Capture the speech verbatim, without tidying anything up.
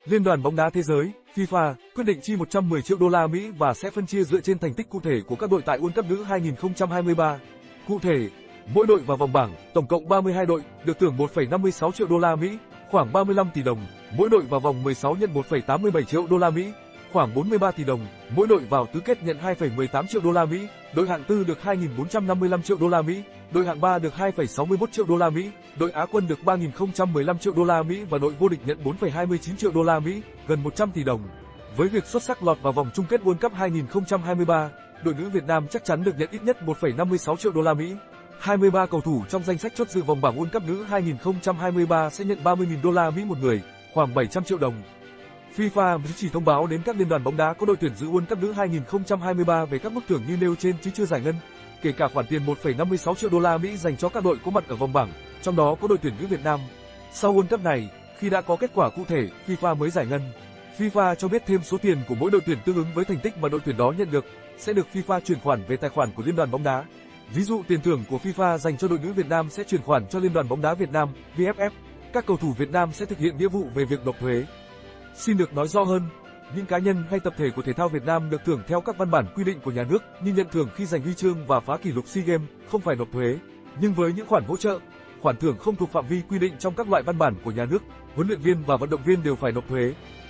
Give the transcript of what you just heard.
Liên đoàn bóng đá thế giới, FIFA, quyết định chi một trăm mười triệu đô la Mỹ và sẽ phân chia dựa trên thành tích cụ thể của các đội tại World Cup nữ hai nghìn không trăm hai mươi ba. Cụ thể, mỗi đội vào vòng bảng, tổng cộng ba mươi hai đội, được thưởng một phẩy năm mươi sáu triệu đô la Mỹ, khoảng ba mươi lăm tỷ đồng. Mỗi đội vào vòng mười sáu nhận một phẩy tám mươi bảy triệu đô la Mỹ, khoảng bốn mươi ba tỷ đồng. Mỗi đội vào tứ kết nhận hai phẩy mười tám triệu đô la Mỹ. Đội hạng tư được hai nghìn bốn trăm năm mươi lăm triệu đô la Mỹ, đội hạng ba được hai phẩy sáu mươi mốt triệu đô la Mỹ, đội Á quân được ba nghìn không trăm mười lăm triệu đô la Mỹ và đội vô địch nhận bốn phẩy hai mươi chín triệu đô la Mỹ, gần một trăm tỷ đồng. Với việc xuất sắc lọt vào vòng chung kết World Cup hai nghìn không trăm hai mươi ba, đội nữ Việt Nam chắc chắn được nhận ít nhất một phẩy năm mươi sáu triệu đô la Mỹ. hai mươi ba cầu thủ trong danh sách chốt dự vòng bảng World Cup nữ hai nghìn không trăm hai mươi ba sẽ nhận ba mươi nghìn đô la Mỹ một người, khoảng bảy trăm triệu đồng. FIFA chỉ thông báo đến các liên đoàn bóng đá có đội tuyển dự World Cup nữ hai nghìn không trăm hai mươi ba về các mức thưởng như nêu trên chứ chưa giải ngân, kể cả khoản tiền một phẩy năm mươi sáu triệu đô la Mỹ dành cho các đội có mặt ở vòng bảng, trong đó có đội tuyển nữ Việt Nam. Sau World Cup này, khi đã có kết quả cụ thể, FIFA mới giải ngân. FIFA cho biết thêm số tiền của mỗi đội tuyển tương ứng với thành tích mà đội tuyển đó nhận được sẽ được FIFA chuyển khoản về tài khoản của Liên đoàn bóng đá. Ví dụ tiền thưởng của FIFA dành cho đội nữ Việt Nam sẽ chuyển khoản cho Liên đoàn bóng đá Việt Nam, vê ép ép. Các cầu thủ Việt Nam sẽ thực hiện nghĩa vụ về việc nộp thuế. Xin được nói rõ hơn, những cá nhân hay tập thể của thể thao Việt Nam được thưởng theo các văn bản quy định của nhà nước như nhận thưởng khi giành huy chương và phá kỷ lục SEA Games không phải nộp thuế. Nhưng với những khoản hỗ trợ, khoản thưởng không thuộc phạm vi quy định trong các loại văn bản của nhà nước, huấn luyện viên và vận động viên đều phải nộp thuế.